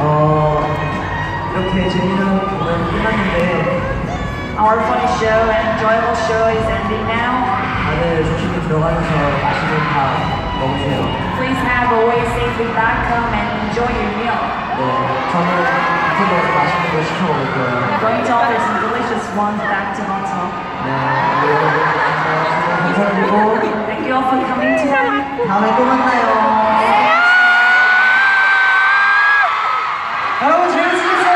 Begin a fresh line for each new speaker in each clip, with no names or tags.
이렇게 재미난 공연이 끝났는데
Our funny show and enjoyable show is ending now.
다들 조심히 들어가셔서 맛있는 밥 먹으세요.
Please have a way safely back home and enjoy your meal.
네, 저는 이쪽에서 맛있는 거 시켜 먹을 거예요.
I'm going to order some delicious ones back to hotel.
네, 여러분 감사드리고
Thank you all for coming tonight.
다음에 또 만나요. 여러분 재밌으셨어요?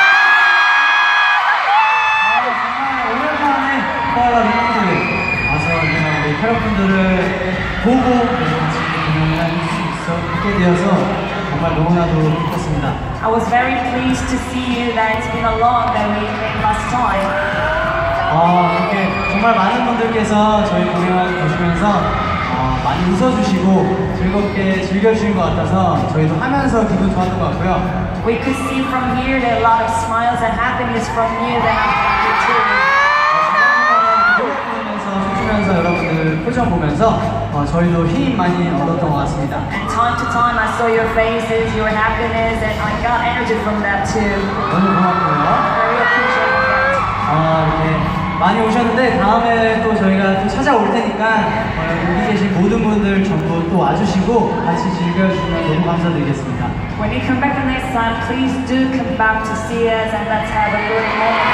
정말 오랜만에 코알라 팬분들 와서 우리 캐럿분들을 보고 같이 공연을 할 수 있게 되어서 정말 너무나도 기뻤습니다.
I was very pleased to see you that it's been a long that we came last time.
이렇게 정말 많은 분들께서 저희 공연 보시면서 많이 웃어주시고 즐겁게 즐겨주신 것 같아서 저희도 하면서 기분 좋았던 것 같고요.
We could see from here that a lot of smiles and happiness from you that I'm happy too.
보면서 여러분들 표정 보면서 저희도 힘 많이 얻었던 것 같습니다.
And time to time I saw your faces, your happiness, and I got energy from that too.
너무 고맙고요.
I really appreciate that.
이렇게 많이 오셨는데 다음에 또 저희가 또 찾아올 테니까 여기 계신 모든 분들 전부 또 와주시고 같이 즐겨주시면 너무 감사드리겠습니다.
When you come back the next time, please do come back to see us and let's have a good moment.